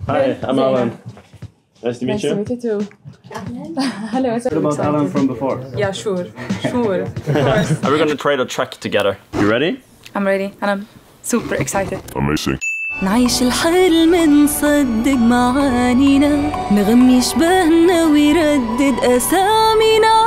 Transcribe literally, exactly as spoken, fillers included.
Hi, I'm Alan. Nice to meet nice you. Nice to meet you too. Hello. What about Alan from before? Yeah, sure. Sure. Of course. Are we gonna trade a track together? You ready? I'm ready and I'm super excited. Amazing. نعيش الحلم نصدق معانينا نغمي شبهنا ويردد أسامينا